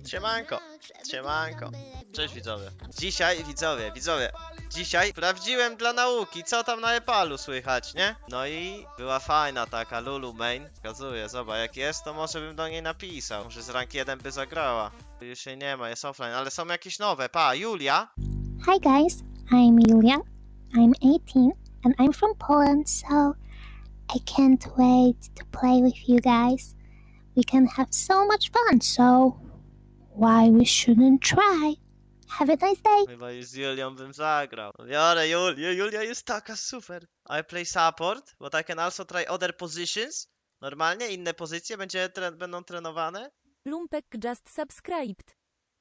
Siemanko, siemanko. Cześć widzowie. Dzisiaj sprawdziłem dla nauki, co tam na Epalu słychać, nie? No i była fajna taka Lulu main. Pokazuję, zobacz, jak jest, to może bym do niej napisał. Może z rank 1 by zagrała. Już jej nie ma, jest offline, ale są jakieś nowe. Pa, Julia. Hi guys, I'm Julia. I'm 18 and I'm from Poland, so I can't wait to play with you guys. We can have so much fun, so why we shouldn't try? Have a nice day. Chyba już z Julią bym zagrał. Biorę Julię, Julia jest taka super. I play support, but I can also try other positions. Normalnie, inne pozycje będą trenowane. Lumpek just subscribed.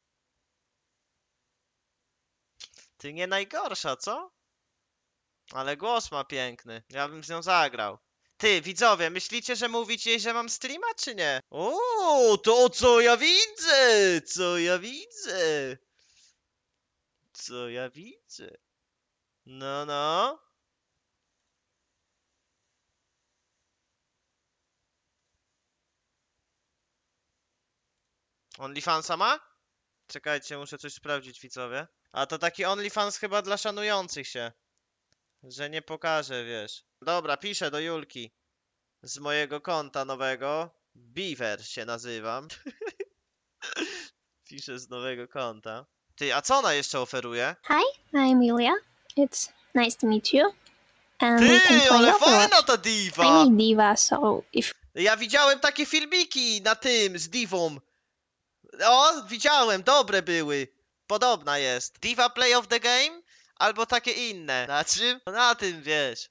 Ty nie najgorsza, co? Ale głos ma piękny. Ja bym z nią zagrał. Ty, widzowie, myślicie, że mówić jej, że mam streama, czy nie? O, to co ja widzę! Co ja widzę? Co ja widzę? No, no. OnlyFansa ma? Czekajcie, muszę coś sprawdzić, widzowie. A to taki OnlyFans chyba dla szanujących się. Że nie pokażę, wiesz. Dobra, piszę do Julki. Z mojego konta nowego. Beaver się nazywam. Piszę z nowego konta. Ty, a co ona jeszcze oferuje? Hi, I'm Julia. It's nice to meet you. And we can Ty, play ale Overwatch. fajna ta diva! I'm a diva, so if Ja widziałem takie filmiki na tym, z divą. O, widziałem, dobre były. Podobna jest. Diva Play of the Game? Albo takie inne. Na czym? No na tym, wiesz.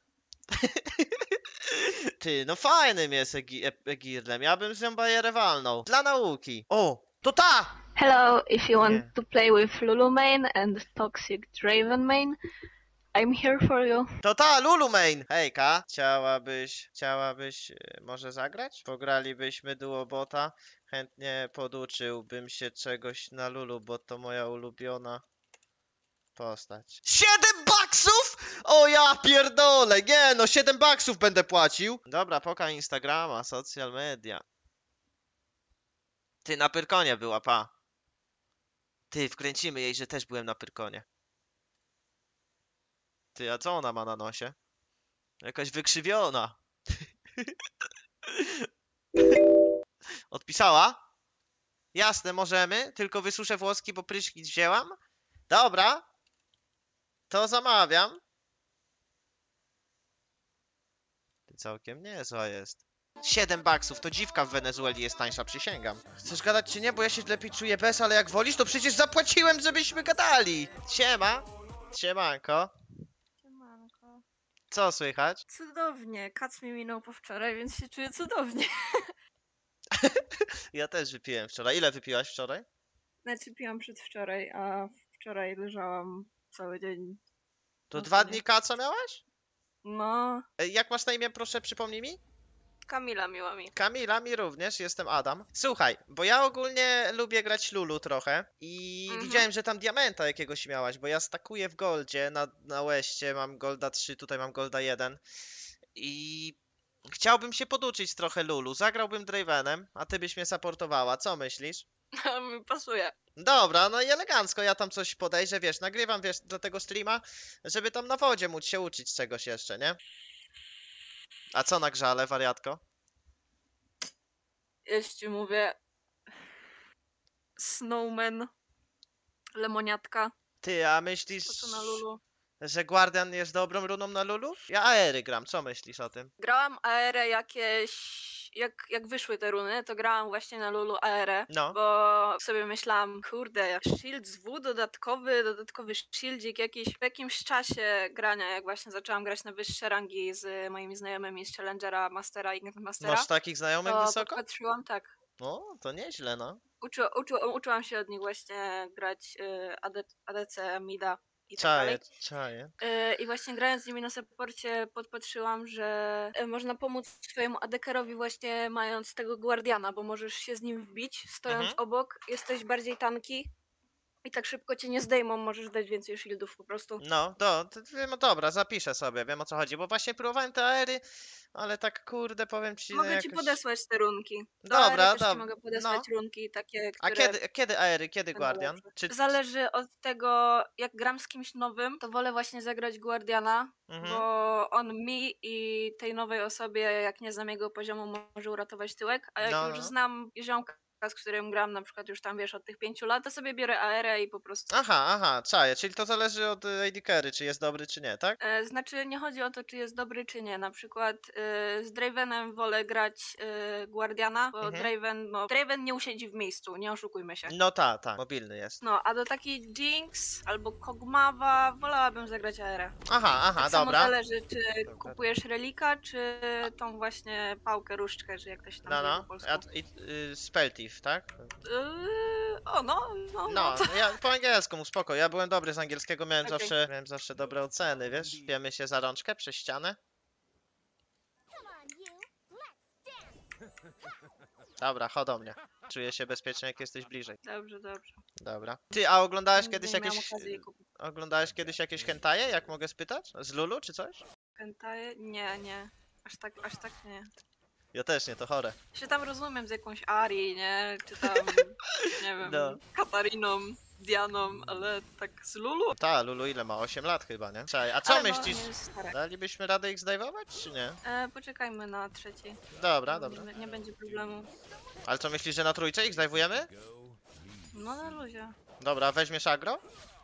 Ty, no fajnym jest Egirlem. Ja bym z nią bajerę walnął. Dla nauki. O, to ta! Hello, if you want Yeah. to play with Lulu main and Toxic Draven main, I'm here for you. To ta, Lulu main! Hejka, chciałabyś może zagrać? Pogralibyśmy duo bota. Chętnie poduczyłbym się czegoś na Lulu, bo to moja ulubiona postać. 7 baksów?! O ja pierdolę! Nie no, 7 baksów będę płacił! Dobra, poka Instagrama, social media. Ty, na Pyrkonie była, pa. Ty, wkręcimy jej, że też byłem na Pyrkonie. Ty, a co ona ma na nosie? Jakaś wykrzywiona. Odpisała? Jasne, możemy, tylko wysuszę włoski, bo prysznic wzięłam. Dobra. To zamawiam. Ty, całkiem niezła jest. 7 baksów, to dziwka w Wenezueli jest tańsza, przysięgam. Chcesz gadać czy nie? Bo ja się lepiej czuję bez, ale jak wolisz, to przecież zapłaciłem, żebyśmy gadali. Siema. Siemanko. Siemanko. Co słychać? Cudownie, kac mi minął po wczoraj, więc się czuję cudownie. Ja też wypiłem wczoraj. Ile wypiłaś wczoraj? Znaczy piłam przedwczoraj, a wczoraj leżałam cały dzień. To No 2 nie. dni co miałaś? No, Jak masz na imię, proszę, przypomnij mi? Kamila miła mi. Kamila, mi również, jestem Adam. Słuchaj, bo ja ogólnie lubię grać Lulu trochę i widziałem, że tam diamenta jakiegoś miałaś, bo ja stakuję w goldzie, na Westie mam golda 3, tutaj mam golda 1 i chciałbym się poduczyć trochę Lulu. Zagrałbym Dravenem, a ty byś mnie supportowała, co myślisz? Mi pasuje. Dobra, no i elegancko, ja tam coś podejrzę, wiesz, nagrywam, wiesz, do tego streama, żeby tam na wodzie móc się uczyć czegoś jeszcze, nie? A co na grzale, wariatko? Jeśli mówię Snowman, lemoniatka, Ty, a myślisz, po co na Lulu? że Guardian jest dobrą runą na Lulu? Ja Aery gram, co myślisz o tym? Grałam AR jakieś, jak wyszły te runy, to grałam właśnie na Lulu AR, No. bo sobie myślałam, kurde, shield z W dodatkowy shieldzik jakiś w jakimś czasie grania, jak właśnie zaczęłam grać na wyższe rangi z moimi znajomymi z Challengera, Mastera i Grandmastera, Masz takich znajomych to wysoko? podpatrzyłam, tak. No, to nieźle, no. Uczyłam się od nich właśnie grać ADC, Mida i tak Czaję, dalej. czaję. I właśnie grając z nimi na supporcie podpatrzyłam, że można pomóc swojemu adekerowi właśnie mając tego Guardiana, bo możesz się z nim wbić, stojąc obok, jesteś bardziej tanki i tak szybko cię nie zdejmą, możesz dać więcej shieldów po prostu. No, wiem, dobra, zapiszę sobie, wiem o co chodzi, bo właśnie próbowałem te aery, ale tak kurde, powiem ci, no Mogę ci jakoś... podesłać te runki. Do Dobra, aery też ci mogę no. podesłać runki takie, A które kiedy aery, kiedy będą Guardian? lepsze. Czy... Zależy od tego, jak gram z kimś nowym, to wolę właśnie zagrać Guardiana, Mhm. bo on mi i tej nowej osobie, jak nie znam jego poziomu, może uratować tyłek, a jak No, już no. znam ziomka, z którym gram na przykład już tam, wiesz, od tych 5 lat, to sobie biorę aerę i po prostu... Aha, czaję, czyli to zależy od AD Carry, czy jest dobry, czy nie, tak? Znaczy, nie chodzi o to, czy jest dobry, czy nie. Na przykład z Dravenem wolę grać Guardiana, bo Draven nie usiedzi w miejscu, nie oszukujmy się. No tak, mobilny jest. No, a do takiej Jinx albo Kog'Mawa wolałabym zagrać aerę. Aha, Tak samo dobra. zależy, czy kupujesz relika, czy tą właśnie pałkę, różdżkę, czy jak to się tam nazywa po polsku. Spell Thief, tak? No. Ja po angielsku mu spoko, ja byłem dobry z angielskiego, miałem Okej. zawsze dobre oceny, wiesz? Wiemy się za rączkę przez ścianę. Dobra, chodź do mnie. Czuję się bezpiecznie, jak jesteś bliżej. Dobrze. Dobra. Ty, a oglądałeś Nigdy kiedyś nie miałam jakieś... okazji jej kupić. Oglądałeś kiedyś jakieś hentaje, jak mogę spytać? Z Lulu czy coś? Hentaje? Nie. Aż tak nie. Ja też nie, to chore. Się tam rozumiem z jakąś Ari, nie? Czy tam, nie wiem, No. Katariną, Dianą, ale tak z Lulu? Ta, Lulu ile ma? 8 lat chyba, nie? Czekaj, a co Ale myślisz? nie jest stare. Dalibyśmy radę ich zdejmować, czy nie? Poczekajmy na trzeci. Dobra. Nie będzie problemu. Ale co myślisz, że na trójce ich zdejmujemy? No na luzie. Dobra, weźmiesz agro?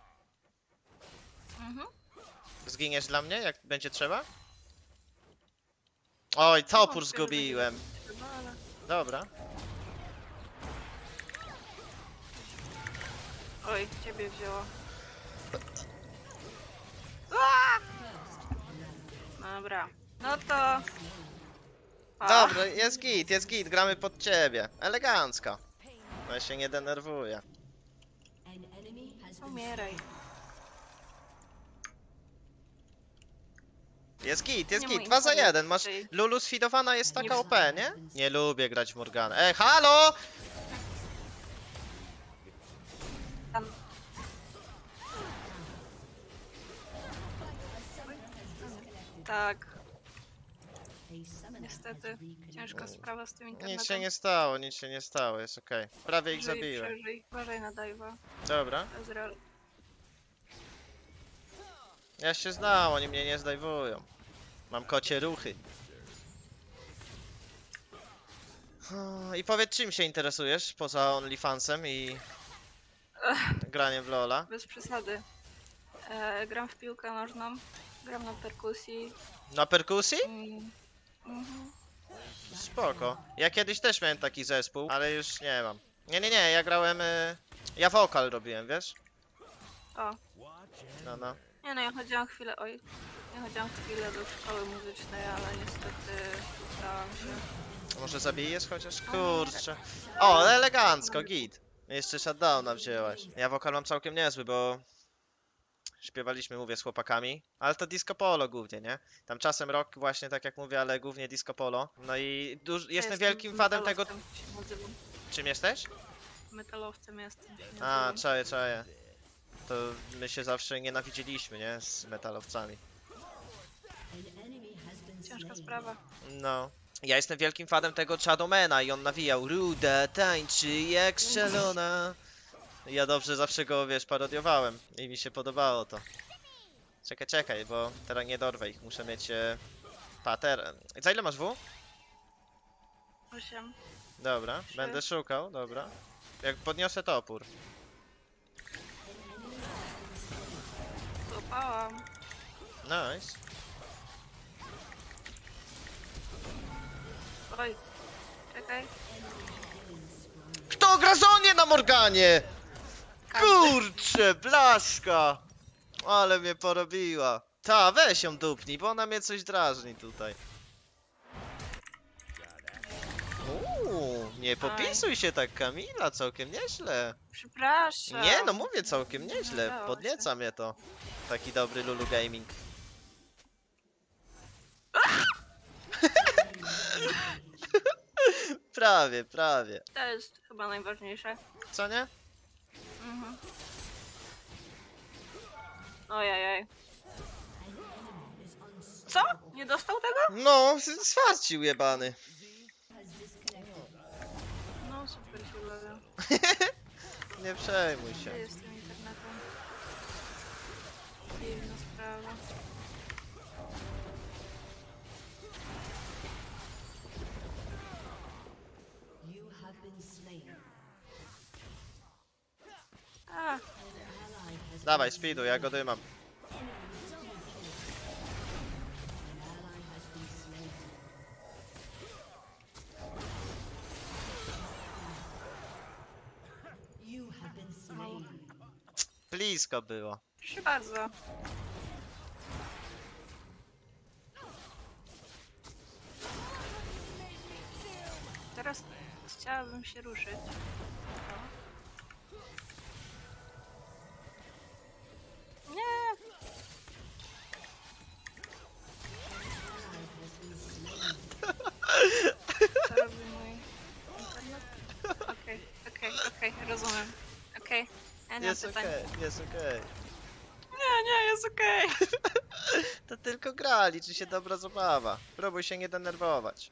Mhm. Zginiesz dla mnie, jak będzie trzeba? Oj, topór Wątpię, że zgubiłem. będzie trzeba, ale... Dobra. Oj, ciebie wzięło. Dobra. No to... Dobra, jest git, gramy pod ciebie. Elegancko. No ja się nie denerwuję. Umieraj. Jest git, Nie mój 2 za internet 1. Masz... raczej. Lulu sfidowana jest taka OP, nie? Nie lubię grać w Morganę. Halo! Tam. Tak. Niestety, ciężka sprawa z tym internetem. Nic się nie stało, jest okej. Prawie ich zabiłem. Przeżyj. Uważaj na dive'a. Dobra. Ezreal. Ja się znam, oni mnie nie zdejmują. Mam kocie ruchy. I powiedz, czym się interesujesz poza OnlyFansem i graniem w LoL'a? Bez przesady. Gram w piłkę nożną. Gram na perkusji. Na perkusji? Mhm. Spoko. Ja kiedyś też miałem taki zespół, ale już nie mam. Nie, ja grałem... Ja wokal robiłem, wiesz? O. No. Nie no, ja chodziłam chwilę do szkoły muzycznej, ale niestety dałam się. Może zabijesz chociaż? Kurczę. O, elegancko, git. Jeszcze shutdowna wzięłaś. Ja wokal mam całkiem niezły, bo... Śpiewaliśmy, mówię, z chłopakami. Ale to disco polo głównie, nie? Tam czasem rock właśnie, tak jak mówię, ale głównie disco polo. No i jestem wielkim fanem tego... Metalowcem się nazywam. Czym jesteś? Metalowcem jestem. się A, nazywam. czaję. To my się zawsze nienawidziliśmy, nie? Z metalowcami. Ciężka sprawa. No. Ja jestem wielkim fanem tego Shadowmana i on nawijał Ruda tańczy jak szalona. Ja dobrze zawsze go, wiesz, parodiowałem i mi się podobało to. Czekaj, bo teraz nie dorwę ich, muszę mieć pater. Za ile masz W? 8. Dobra, Trzy. będę szukał, dobra. Jak podniosę topór. Złapałam. Nice. Oj. Czekaj. Kto gra Zonię na Morganie? Kurczę, blaszka! Ale mnie porobiła. Ta, weź ją dupnij, bo ona mnie coś drażni tutaj. Nie popisuj się tak, Kamila, całkiem nieźle. Przepraszam. Nie, no mówię całkiem nieźle, Udało podnieca mnie to. Taki dobry Lulu Gaming. Prawie. To jest chyba najważniejsze. Co nie? Mhm. Ojej. Co? Nie dostał tego? No, swarcił jebany. No super się bawia. Nie przejmuj Gdzie się. jest tym internetem? Dziwna sprawa. A, Dawaj, speedu, ja go dymam. Blisko było. proszę bardzo. Teraz chciałabym się ruszyć. Nie! Co robi mój internet? Okej, rozumiem. Okej, ja nie mam Jest pytań. okej, jest okej. Nie, jest okej. To tylko gra, liczy się dobra zabawa. Próbuj się nie denerwować.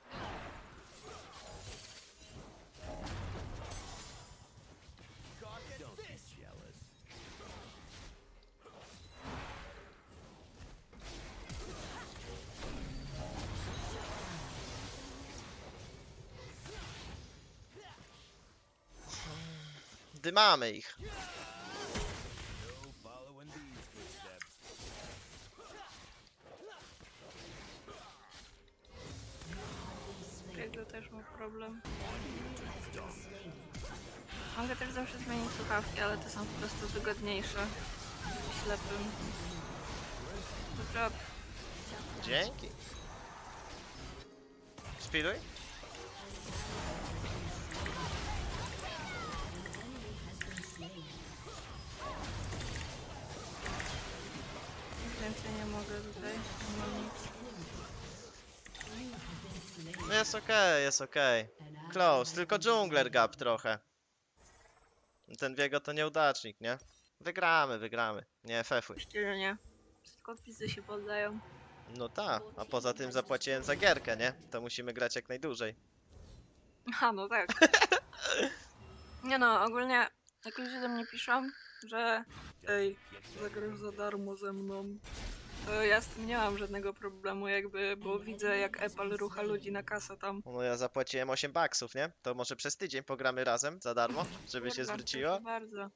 Dymamy ich. Tego też ma problem. Mogę też zawsze zmienić słuchawki, ale te są po prostu wygodniejsze. Ślepym. Dobra, Dzięki. Speeduj? więcej nie mogę tutaj. Nie mam nic. No jest okej, jest okej. Close, tylko jungler gap trochę. Ten Viego to nieudacznik, nie? Wygramy. Nie, fefuj. Szczerze nie. Tylko pizzy się poddają. No tak, a poza tym zapłaciłem za gierkę, nie? To musimy grać jak najdłużej. A, no tak. Nie no, ogólnie jak ludzie do mnie piszą, że ej, zagrasz za darmo ze mną, to ja z tym nie mam żadnego problemu jakby, bo widzę jak Apple rucha ludzi na kasę tam. No ja zapłaciłem 8 baksów, nie? To może przez tydzień pogramy razem za darmo, żeby się Kurwa, zwróciło? proszę bardzo.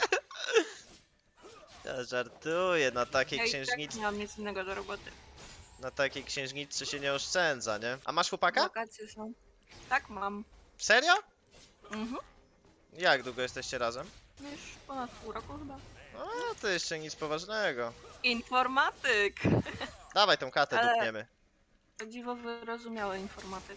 Ja żartuję, na takiej Ja i tak księżniczce, nie mam nic innego do roboty. na takiej księżniczce się nie oszczędza, nie? A masz chłopaka? Wakacje są. Tak mam. Serio? Mhm. Jak długo jesteście razem? Już ponad pół roku chyba. A, to jeszcze nic poważnego. Informatyk! Dawaj tą katę Ale- dupniemy. To dziwo wyrozumiały informatyk.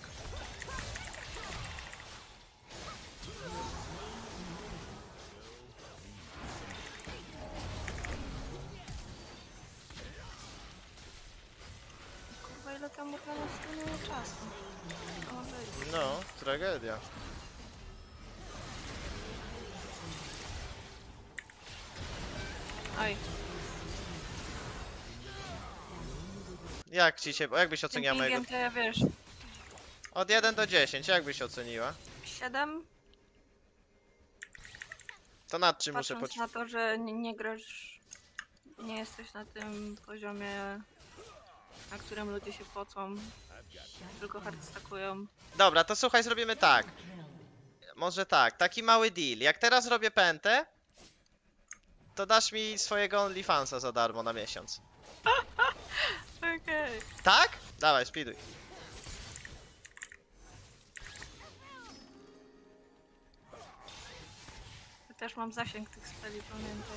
Kurwa, ile tam Morgana stanęło czasu. O, wyjdź. No, tragedia. Oj, Jak ci się, jak byś tym oceniała mojego... pingiem to ja wiesz, Od 1 do 10, jak byś oceniła? 7, To nad czym muszę patrząc na to, że nie grasz, nie jesteś na tym poziomie, na którym ludzie się pocą, tylko hardstackują. Dobra, to słuchaj, zrobimy tak. Może tak, taki mały deal. Jak teraz robię pętę, to dasz mi swojego OnlyFansa za darmo na miesiąc. Okej. Tak? Dawaj, speeduj. Ja też mam zasięg tych speli, pamiętaj.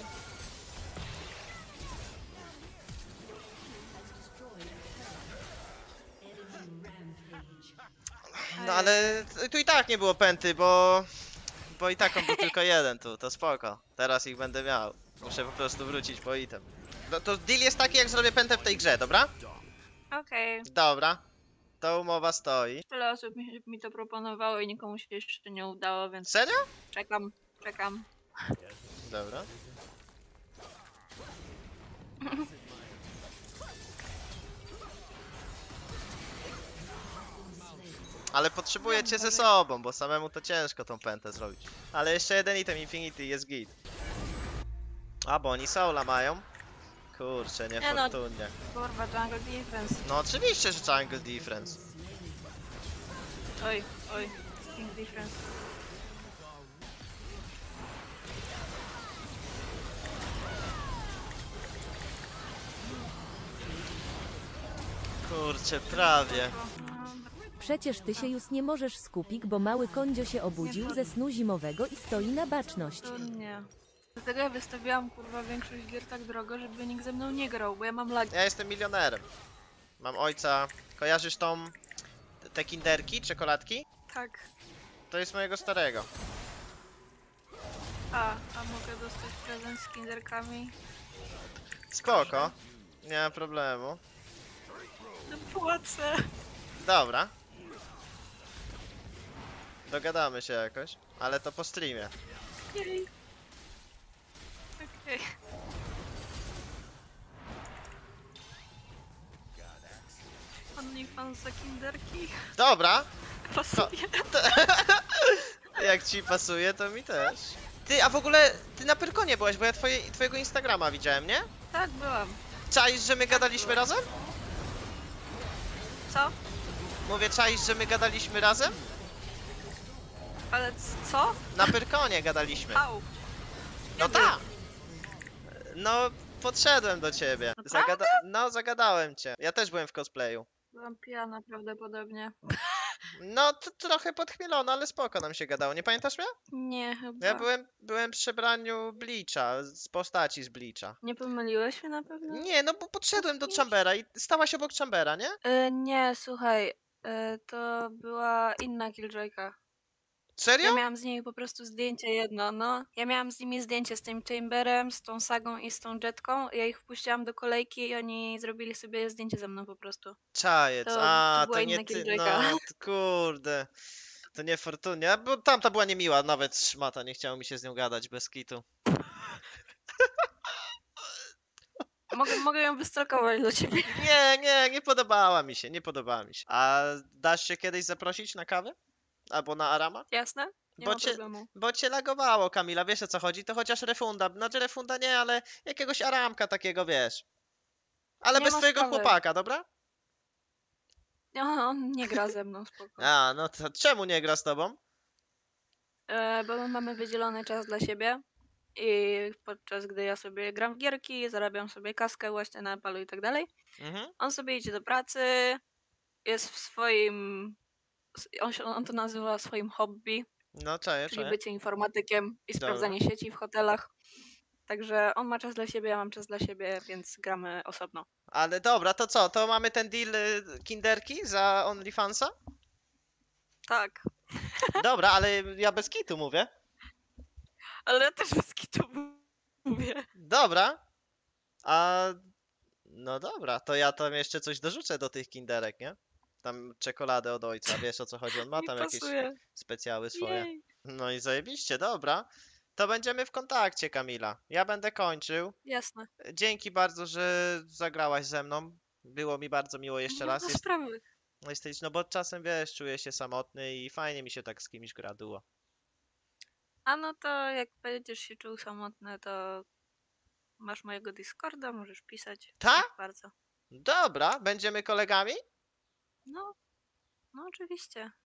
No ale tu i tak nie było pęty, bo i tak on był tylko jeden tu, to spoko. Teraz ich będę miał. Muszę po prostu wrócić po item. No to deal jest taki, jak zrobię pętę w tej grze, dobra? Okej. Dobra. To umowa stoi. Tyle osób mi to proponowało i nikomu się jeszcze nie udało, więc Serio? czekam. Dobra. Ale potrzebujecie ze sobą, bo samemu to ciężko tą pętę zrobić. Ale jeszcze jeden item Infinity jest git. A, bo oni soula mają? Kurczę, no. niefortunnie. Kurwa, jungle defense. No oczywiście, że jungle difference. Oj, oj. King defense. Kurczę, prawie. Przecież ty się już nie możesz skupić, bo mały kondzio się obudził ze snu zimowego i stoi na baczność. To nie. Dlatego ja wystawiałam kurwa większość gier tak drogo, żeby nikt ze mną nie grał, bo ja mam lag. Ja jestem milionerem. Mam ojca. Kojarzysz te kinderki, czekoladki? Tak. To jest mojego starego. A mogę dostać prezent z kinderkami? Spoko. Nie ma problemu. No płacę. Dobra. Dogadamy się jakoś, ale to po streamie. Okej. Okej. OnlyFans za kinderki? Dobra. Pasuje. Jak ci pasuje, to mi też. Ty, a w ogóle, ty na Pyrkonie byłaś, bo ja twojego Instagrama widziałem, nie? Tak, byłam. Czaisz, że my gadaliśmy razem? Co? Mówię, czaisz, że my gadaliśmy razem? Ale co? Na Pyrkonie gadaliśmy. Au. No tak. No, podszedłem do ciebie. Naprawdę? Zagadałem cię. Ja też byłem w cosplayu. Byłam pijana prawdopodobnie. No, trochę podchmielona, ale spoko nam się gadało. Nie pamiętasz mnie? Nie, chyba. Ja byłem w przebraniu Bleacha, z postaci z Bleacha. Nie pomyliłeś się na pewno? Nie, no bo podszedłem do kimś? Chambera i stałaś obok Chambera, nie? Nie, słuchaj. To była inna Killjoyka. Serio? Ja miałam z niej po prostu zdjęcie jedno, no. Ja miałam z nimi zdjęcie z tym Chamberem, z tą Sagą i z tą Jetką. Ja ich wpuściłam do kolejki i oni zrobili sobie zdjęcie ze mną po prostu. Czajec, To była to nie inna ty, Killjoyka. no kurde. To niefortunnie, bo tamta była niemiła, nawet szmata, nie chciało mi się z nią gadać bez kitu. Mogę ją wystalkować do ciebie. Nie podobała mi się, nie podobała mi się. A dasz się kiedyś zaprosić na kawę? Albo na Arama? Jasne? Nie Bo ma cię- problemu. Bo cię lagowało, Kamila, wiesz o co chodzi? To chociaż refunda, znaczy refunda nie, ale jakiegoś Aramka takiego, wiesz. Ale Nie bez ma twojego sprawy. chłopaka, dobra? On nie gra ze mną, spoko. A, no to czemu nie gra z tobą? Bo my mamy wydzielony czas dla siebie i podczas gdy ja sobie gram w gierki, zarabiam sobie kaskę właśnie na palu i tak dalej, Mhm. on sobie idzie do pracy, jest w swoim... On to nazywa swoim hobby, No czaję, czyli czaję. bycie informatykiem i Dobra. sprawdzanie sieci w hotelach. Także on ma czas dla siebie, ja mam czas dla siebie, więc gramy osobno. Ale dobra, to co? To mamy ten deal kinderki za OnlyFansa? Tak, Dobra, ale ja bez kitu mówię. ale ja też bez kitu mówię. Dobra. A no dobra, to ja tam jeszcze coś dorzucę do tych kinderek, nie? Tam czekoladę od ojca, wiesz o co chodzi, on ma Mi tam jakieś pasuje. specjały swoje. Jej. No i zajebiście, dobra. To będziemy w kontakcie, Kamila. Ja będę kończył. Jasne. Dzięki bardzo, że zagrałaś ze mną. Było mi bardzo miło jeszcze Nie raz. ma sprawy. Jesteś, no bo czasem wiesz, czuję się samotny i fajnie mi się tak z kimś gra duo. A no to jak będziesz się czuł samotny, to masz mojego Discorda, możesz pisać. Tak? Proszę bardzo. Dobra, będziemy kolegami? No oczywiście.